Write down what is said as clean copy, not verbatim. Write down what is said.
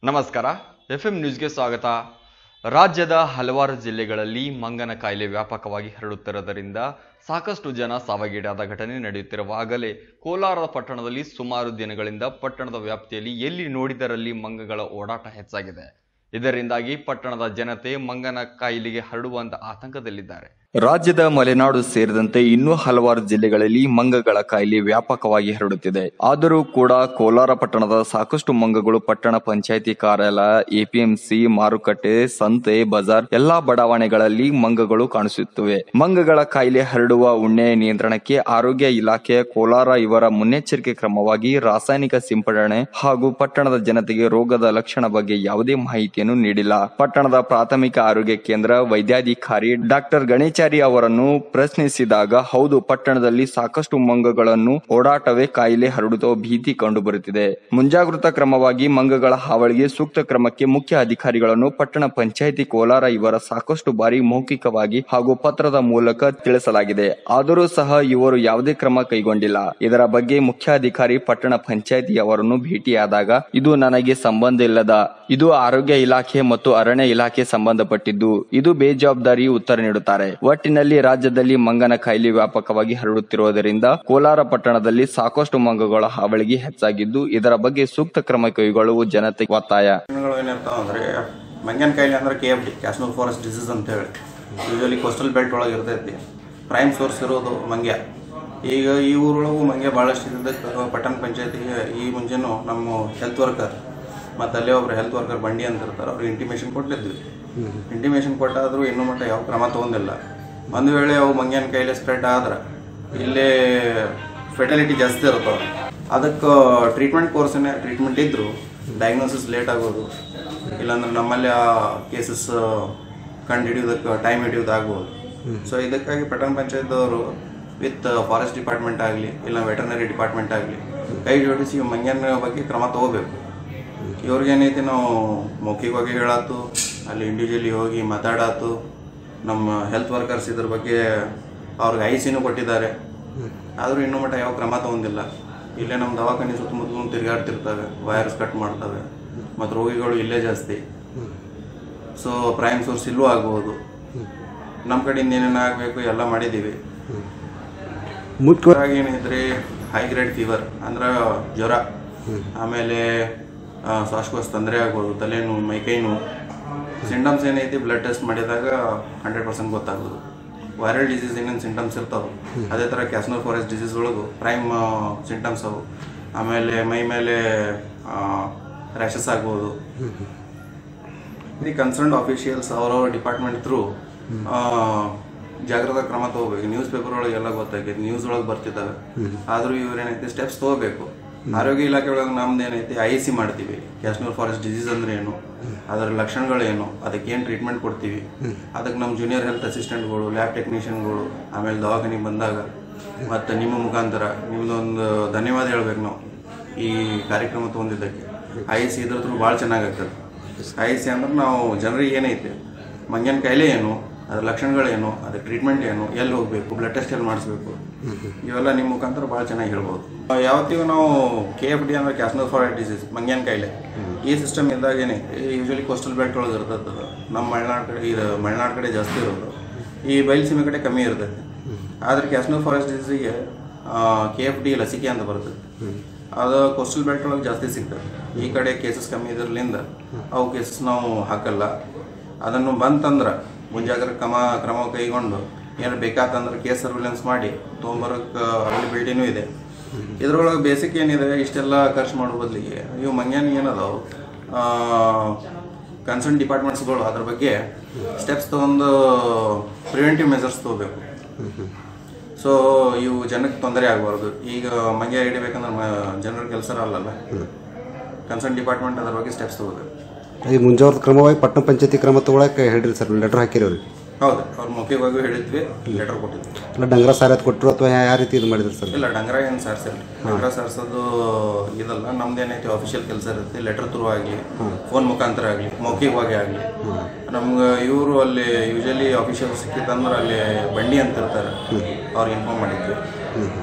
ನಮಸ್ಕಾರ ಎಫ್ಎಂ ನ್ಯೂಸ್ಗೆ ಸ್ವಾಗತ. ರಾಜ್ಯದ ಹಲವಾರು ಜಿಲ್ಲೆಗಳಲ್ಲಿ ಮಂಗನ ಕಾಯಿಲೆ ವ್ಯಾಪಕವಾಗಿ ಹರಡುತ್ತಿರುವುದರಿಂದ ಸಾಕಷ್ಟು ಜನ ಸಾವಿಗೀಡಾದ ಘಟನೆ ನಡೆಯುತ್ತಿರುವಾಗಲೇ ಕೋಲಾರ ಪಟ್ಟಣದಲ್ಲಿ ಸುಮಾರು ದಿನಗಳಿಂದ ಪಟ್ಟಣದ ವ್ಯಾಪ್ತಿಯಲ್ಲಿ ಎಲ್ಲಿ ನೋಡಿದರಲ್ಲಿ ಮಂಗಗಳ ಓಡಾಟ ಹೆಚ್ಚಾಗಿದೆ. ಇದರಿಂದಾಗಿ ಪಟ್ಟಣದ ಜನತೆ ಮಂಗನ ಕಾಯಿಲೆಗೆ ಹರಡುವಂತ ಆತಂಕದಲ್ಲಿದ್ದಾರೆ. ರಾಜ್ಯದ ಮಲೆನಾಡು ಸೇರಿದಂತೆ ಇನ್ನೂ ಹಲವಾರು ಜಿಲ್ಲೆಗಳಲ್ಲಿ ಮಂಗಗಳ ಕಾಯಿಲೆ ವ್ಯಾಪಕವಾಗಿ ಹರಡುತ್ತಿದೆ. ಆದರೂ ಕೂಡ ಕೋಲಾರ ಪಟ್ಟಣದ ಸಾಕಷ್ಟು ಮಂಗಗಳು ಪಟ್ಟಣ ಪಂಚಾಯಿತಿ ಕಾರ್ಯಾಲಯ, ಎಪಿಎಂಸಿ, ಮಾರುಕಟ್ಟೆ, ಸಂತೆ, ಬಜಾರ್ ಎಲ್ಲಾ ಬಡಾವಣೆಗಳಲ್ಲಿ ಮಂಗಗಳು ಕಾಣಿಸುತ್ತಿವೆ. ಮಂಗಗಳ ಕಾಯಿಲೆ ಹರಡುವ ಉಣ್ಣೆ ನಿಯಂತ್ರಣಕ್ಕೆ ಆರೋಗ್ಯ ಇಲಾಖೆ ಕೋಲಾರ ಇವರ ಮುನ್ನೆಚ್ಚರಿಕೆ ಕ್ರಮವಾಗಿ ರಾಸಾಯನಿಕ ಸಿಂಪಡಣೆ ಹಾಗೂ ಪಟ್ಟಣದ ಜನತೆಗೆ ರೋಗದ ಲಕ್ಷಣ ಬಗ್ಗೆ ಯಾವುದೇ ಮಾಹಿತಿಯನ್ನು ನೀಡಿಲ್ಲ. ಪಟ್ಟಣದ ಪ್ರಾಥಮಿಕ ಆರೋಗ್ಯ ಕೇಂದ್ರ ವೈದ್ಯಾಧಿಕಾರಿ ಡಾಕ್ಟರ್ ಗಣೇಶ ಅವರನ್ನು ಪ್ರಶ್ನಿಸಿದಾಗ, ಹೌದು, ಪಟ್ಟಣದಲ್ಲಿ ಸಾಕಷ್ಟು ಮಂಗಗಳನ್ನು ಓಡಾಟವೇ ಕಾಯಿಲೆ ಹರಡುವ ಭೀತಿ ಕಂಡುಬರುತ್ತಿದೆ. ಮುಂಜಾಗೃತಾ ಕ್ರಮವಾಗಿ ಮಂಗಗಳ ಹಾವಳಿಗೆ ಸೂಕ್ತ ಕ್ರಮಕ್ಕೆ ಮುಖ್ಯ ಅಧಿಕಾರಿಗಳನ್ನು ಪಟ್ಟಣ ಪಂಚಾಯಿತಿ ಕೋಲಾರ ಇವರ ಸಾಕಷ್ಟು ಬಾರಿ ಮೌಖಿಕವಾಗಿ ಹಾಗೂ ಪತ್ರದ ಮೂಲಕ ತಿಳಿಸಲಾಗಿದೆ. ಆದರೂ ಸಹ ಇವರು ಯಾವುದೇ ಕ್ರಮ ಕೈಗೊಂಡಿಲ್ಲ. ಇದರ ಬಗ್ಗೆ ಮುಖ್ಯಾಧಿಕಾರಿ ಪಟ್ಟಣ ಪಂಚಾಯಿತಿ ಅವರನ್ನು ಭೇಟಿಯಾದಾಗ, ಇದು ನನಗೆ ಸಂಬಂಧ ಇಲ್ಲದ, ಇದು ಆರೋಗ್ಯ ಇಲಾಖೆ ಮತ್ತು ಅರಣ್ಯ ಇಲಾಖೆ ಸಂಬಂಧಪಟ್ಟಿದ್ದು, ಇದು ಬೇಜವಾಬ್ದಾರಿ ಉತ್ತರ ನೀಡುತ್ತಾರೆ. ಒಟ್ಟಿನಲ್ಲಿ ರಾಜ್ಯದಲ್ಲಿ ಮಂಗನ ಕಾಯಿಲೆ ವ್ಯಾಪಕವಾಗಿ ಹರಡುತ್ತಿರುವುದರಿಂದ ಕೋಲಾರ ಪಟ್ಟಣದಲ್ಲಿ ಸಾಕಷ್ಟು ಮಂಗಗಳ ಹಾವಳಿಗೆ ಹೆಚ್ಚಾಗಿದ್ದು, ಇದರ ಬಗ್ಗೆ ಸೂಕ್ತ ಕ್ರಮ ಕೈಗೊಳ್ಳುವ ಜನತೆ ಒತ್ತಾಯ. ಮಂಗನ ಕಾಯಿಲೆ ಅಂದ್ರೆ KFD, ಕ್ಯಾಶನಲ್ ಫಾರೆಸ್ಟ್ ಡಿಸೀಸ್ ಅಂತ ಹೇಳಿ ಯೂಶಲಿ ಕೋಸ್ಟಲ್ ಬೆಲ್ಟ್ ಒಳಗೆ ಇರ್ತೈತಿ. ಪ್ರೈಮ್ ಸೋರ್ಸ್ ಇರೋದು ಮಂಗ್ಯ. ಈಗ ಈ ಊರೊಳಗೂ ಮಂಗ್ಯ ಭಾಳಷ್ಟು ಇದ್ದಕ್ಕೆ ಪಟ್ಟಣ ಪಂಚಾಯತಿಗೆ ಈ ಮುಂಚೆನೂ ನಮ್ಮ ಹೆಲ್ತ್ ವರ್ಕರ್ ಮತ್ತು ಅಲ್ಲೇ ಒಬ್ರು ಹೆಲ್ತ್ ವರ್ಕರ್ ಬಂಡಿ ಅಂತ ಇರ್ತಾರೆ, ಅವ್ರಿಗೆ ಇಂಟಿಮೇಷನ್ ಕೊಟ್ಟಿದ್ವಿ. ಇಂಟಿಮೇಷನ್ ಕೊಟ್ಟಾದರೂ ಇನ್ನೂ ಮಟ್ಟ ಯಾವ ಕ್ರಮ ತೊಗೊಂಡಿಲ್ಲ. ಒಂದು ವೇಳೆ ಅವು ಮಂಗ್ಯನ ಕಾಯಿಲೆ ಸ್ಪ್ರೆಡ್ ಆದ್ರೆ ಇಲ್ಲೇ ಫೆಟಲಿಟಿ ಜಾಸ್ತಿ ಇರ್ತವೆ. ಅದಕ್ಕೆ ಟ್ರೀಟ್ಮೆಂಟ್ ಟ್ರೀಟ್ಮೆಂಟ್ ಇದ್ದರೂ ಡಯಾಗ್ನೋಸಿಸ್ ಲೇಟ್ ಆಗೋದು, ಇಲ್ಲಾಂದ್ರೆ ನಮ್ಮಲ್ಲಿ ಆ ಕೇಸಸ್ ಕಂಡು ಹಿಡಿಯೋದಕ್ಕೆ ಟೈಮ್ ಹಿಡಿಯೋದಾಗ್ಬೋದು. ಸೊ ಇದಕ್ಕಾಗಿ ಪಟ್ಟಣ ಪಂಚಾಯತ್ದವರು ವಿತ್ ಫಾರೆಸ್ಟ್ ಡಿಪಾರ್ಟ್ಮೆಂಟ್ ಆಗಲಿ ಇಲ್ಲ ವೆಟರ್ನರಿ ಡಿಪಾರ್ಟ್ಮೆಂಟ್ ಆಗಲಿ ಕೈ ಜೋಡಿಸಿ ಮಂಗ್ಯನ ಬಗ್ಗೆ ಕ್ರಮ ತಗೋಬೇಕು. ಇವ್ರಿಗೇನೈತಿ, ನಾವು ಮೌಖಿಕವಾಗಿ ಹೇಳಾತು, ಅಲ್ಲಿ ಇಂಡಿವಿಜುವಲಿ ಹೋಗಿ ಮಾತಾಡಾತು. ನಮ್ಮ ಹೆಲ್ತ್ ವರ್ಕರ್ಸ್ ಇದ್ರ ಬಗ್ಗೆ ಅವ್ರಿಗೆ ಐಸಿನೂ ಕೊಟ್ಟಿದ್ದಾರೆ. ಆದರೂ ಇನ್ನೂ ಮಟ್ಟ ಯಾವ ಕ್ರಮ ತಗೊಂಡಿಲ್ಲ. ಇಲ್ಲೇ ನಮ್ಮ ದವಾಖಾನೆ ಸುತ್ತಮುತ್ತಲೂ ತಿರುಗಾಡ್ತಿರ್ತವೆ, ವೈರಸ್ ಕಟ್ ಮಾಡ್ತವೆ ಮತ್ತು ರೋಗಿಗಳು ಇಲ್ಲೇ ಜಾಸ್ತಿ. ಸೊ ಪ್ರೈಮ್ ಸೋರ್ಸ್ ಇಲ್ಲೂ ಆಗ್ಬೋದು. ನಮ್ಮ ಕಡೆಯಿಂದ ಏನೇನು ಆಗಬೇಕು ಎಲ್ಲ ಮಾಡಿದ್ದೀವಿ. ಮುಖ್ಯವಾಗಿ ಏನಿದ್ರೆ ಹೈ ಗ್ರೇಡ್ ಫೀವರ್ ಅಂದ್ರೆ ಜ್ವರ, ಆಮೇಲೆ ಶ್ವಾಸಕೋಶ ತೊಂದರೆ ಆಗ್ಬೋದು, ತಲೆನೋವು, ಮೈಕೈ ನೋವು. ಸಿಂಟಮ್ಸ್ ಏನೈತಿ ಬ್ಲಡ್ ಟೆಸ್ಟ್ ಮಾಡಿದಾಗ 100% ಗೊತ್ತಾಗೋದು. ವೈರಲ್ ಡಿಸೀಸ್ ಏನೇನು ಸಿಂಟಮ್ಸ್ ಇರ್ತಾವೆ ಅದೇ ಥರ ಕ್ಯಾಶನಲ್ ಫಾರೆಸ್ಟ್ ಡಿಸೀಸ್ ಒಳಗೂ ಪ್ರೈಮ್ ಸಿಂಟಮ್ಸ್ ಅವು. ಆಮೇಲೆ ಮೈ ಮೇಲೆ ರ್ಯಾಷಸ್ ಆಗ್ಬೋದು. ದಿ ಕನ್ಸರ್ನ್ಡ್ ಆಫೀಷಿಯಲ್ಸ್ ಅವರವರ ಡಿಪಾರ್ಟ್ಮೆಂಟ್ ಥ್ರೂ ಜಾಗ್ರತಾ ಕ್ರಮ ತಗೋಬೇಕು. ನ್ಯೂಸ್ ಪೇಪರ್ ಒಳಗೆ ಎಲ್ಲ ಗೊತ್ತಾಗೈತಿ, ನ್ಯೂಸ್ ಒಳಗೆ ಬರ್ತಿದ್ದಾವೆ. ಆದರೂ ಇವ್ರೇನೈತಿ ಸ್ಟೆಪ್ಸ್ ತಗೋಬೇಕು. ಆರೋಗ್ಯ ಇಲಾಖೆ ಒಳಗೆ ನಮ್ದು ಏನೈತಿ IC ಮಾಡ್ತೀವಿ. ಕ್ಯಾಶನಲ್ ಫಾರೆಸ್ಟ್ ಡಿಸೀಸ್ ಅಂದ್ರೆ ಏನು, ಅದರ ಲಕ್ಷಣಗಳೇನು, ಅದಕ್ಕೆ ಏನು ಟ್ರೀಟ್ಮೆಂಟ್ ಕೊಡ್ತೀವಿ, ಅದಕ್ಕೆ ನಮ್ಮ ಜೂನಿಯರ್ ಹೆಲ್ತ್ ಅಸಿಸ್ಟೆಂಟ್ಗಳು, ಲ್ಯಾಬ್ ಟೆಕ್ನಿಷಿಯನ್ಗಳು, ಆಮೇಲೆ ದವಾಖಾನಿಗೆ ಬಂದಾಗ ಮತ್ತು ನಿಮ್ಮ ಮುಖಾಂತರ ನಿಮ್ಮದೊಂದು ಧನ್ಯವಾದ ಹೇಳ್ಬೇಕು ನಾವು ಈ ಕಾರ್ಯಕ್ರಮ ತೊಗೊಂಡಿದ್ದಕ್ಕೆ. IC ಇದ್ರ ಥ್ರೂ ಭಾಳ ಚೆನ್ನಾಗಾಗ್ತದೆ. IC ಅಂದ್ರೆ ನಾವು ಜನರಿಗೆ ಏನೈತೆ ಮಂಗನ ಕಾಯಿಲೆ ಏನು, ಅದ್ರ ಲಕ್ಷಣಗಳೇನು, ಅದಕ್ಕೆ ಟ್ರೀಟ್ಮೆಂಟ್ ಏನು, ಎಲ್ಲಿ ಹೋಗಬೇಕು, ಬ್ಲಡ್ ಟೆಸ್ಟ್ ಎಲ್ಲಿ ಮಾಡಿಸ್ಬೇಕು, ಇವೆಲ್ಲ ನಿಮ್ಮ ಮುಖಾಂತರ ಭಾಳ ಚೆನ್ನಾಗಿ ಹೇಳ್ಬೋದು. ಯಾವತ್ತಿಗೂ ನಾವು KFD ಅಂದ್ರೆ ಕ್ಯಾಶನಲ್ ಫಾರೆಸ್ಟ್ ಡಿಸೀಸ್, ಮಂಗನ ಕಾಯಿಲೆ, ಈ ಸಿಸ್ಟಮ್ ಇದ್ದಾಗ ಏನೈತಿ ಯೂಶಲಿ ಕೋಸ್ಟಲ್ ಬೆಲ್ಟ್ ಒಳಗೆ ಇರ್ತದೆ. ನಮ್ಮ ಮಲೆನಾಡು ಕಡೆ ಜಾಸ್ತಿ ಇರೋದು, ಈ ಬಯಲುಸೀಮೆ ಕಡೆ ಕಮ್ಮಿ ಇರ್ತೈತೆ. ಆದರೆ ಕ್ಯಾಶನಲ್ ಫಾರೆಸ್ಟ್ ಡಿಸೀಸಿಗೆ KFD ಲಸಿಕೆ ಅಂತ ಬರ್ತದೆ. ಅದು ಕೋಸ್ಟಲ್ ಬೆಲ್ಟ್ ಒಳಗೆ ಜಾಸ್ತಿ ಸಿಗ್ತದೆ. ಈ ಕಡೆ ಕೇಸಸ್ ಕಮ್ಮಿ ಇದ್ರಲಿಂದ ಅವು ಕೇಸಸ್ ನಾವು ಹಾಕಲ್ಲ. ಅದನ್ನು ಬಂತಂದ್ರೆ ಮುಂಜಾಗ್ರತಾ ಕ್ರಮ ಕೈಗೊಂಡು ಏನಾರು ಬೇಕಾತಂದ್ರೆ ಕೇಸ್ ಸರ್ವಿಲೆನ್ಸ್ ಮಾಡಿ ತೊಗೊಂಬರೋಕ್ಕೆ ಅವೈಲಬಿಲಿಟಿನೂ ಇದೆ. ಇದ್ರೊಳಗೆ ಬೇಸಿಕ್ ಏನಿದೆ, ಇಷ್ಟೆಲ್ಲ ಖರ್ಚು ಮಾಡೋ ಬದಲಿಗೆ ಇವು ಮಂಗ್ಯಾನ ಏನದಾವು ಕನ್ಸರ್ನ್ ಡಿಪಾರ್ಟ್ಮೆಂಟ್ಸ್ಗಳು ಅದ್ರ ಬಗ್ಗೆ ಸ್ಟೆಪ್ಸ್ ತೊಗೊಂಡು ಪ್ರಿವೆಂಟಿವ್ ಮೆಜರ್ಸ್ ತೊಗೋಬೇಕು. ಸೊ ಇವು ಜನಕ್ಕೆ ತೊಂದರೆ ಆಗಬಾರ್ದು. ಈಗ ಮಂಗ್ಯ ಹಿಡಿಬೇಕಂದ್ರೆ ಜನರ ಕೆಲಸ ಅಲ್ಲಲ್ಲ, ಕನ್ಸರ್ನ್ ಡಿಪಾರ್ಟ್ಮೆಂಟ್ ಅದ್ರ ಬಗ್ಗೆ ಸ್ಟೆಪ್ಸ್ ತೊಗೋಬೇಕು. ಈ ಮುಂಜಾಗ್ರತಾ ಕ್ರಮವಾಗಿ ಪಟ್ಟಣ ಪಂಚಾಯತಿ ಕ್ರಮ ತಗೊಳಕ್ಕೆ ಹೇಳಿರಿ ಸರ್, ಲೆಟರ್ ಹಾಕಿರಿ ಅವ್ರಿಗೆ? ಹೌದು, ಅವ್ರು ಮೌಖಿಕವಾಗಿ ಹೇಳಿದ್ವಿ, ಲೆಟರ್ ಕೊಟ್ಟಿದ್ವಿ. ಇಲ್ಲ ಡಂಗರ ಸಾರತ್ ಕೊಟ್ಟರು ಅಥವಾ ಯಾವ ರೀತಿ ಇದು ಮಾಡಿದ್ರು ಸರ್? ಇಲ್ಲ, ಡಂಗರ ಏನು ಸಾರಿಸಿಲ್ಲ. ಡಂಗರ ಸಾರಿಸೋದು ಇದಲ್ಲ, ನಮ್ದೇನೈತಿ ಆಫಿಷಿಯಲ್ ಕೆಲಸ ಇರುತ್ತೆ. ಲೆಟರ್ ಥ್ರೂ ಆಗಲಿ, ಫೋನ್ ಮುಖಾಂತರ ಆಗಲಿ, ಮೌಖಿಕವಾಗಿ ಆಗಲಿ. ನಮ್ಗೆ ಇವರು ಅಲ್ಲಿ ಯೂಶಲಿ ಆಫಿಷಿಯಲ್ ಸಿಕ್ಕಿತ್ತಂದ್ರೆ ಅಲ್ಲಿ ಬಂಡಿ ಅಂತ ಇರ್ತಾರೆ, ಅವ್ರಿಗೆ ಇನ್ಫಾರ್ಮ್ ಮಾಡಿದ್ವಿ.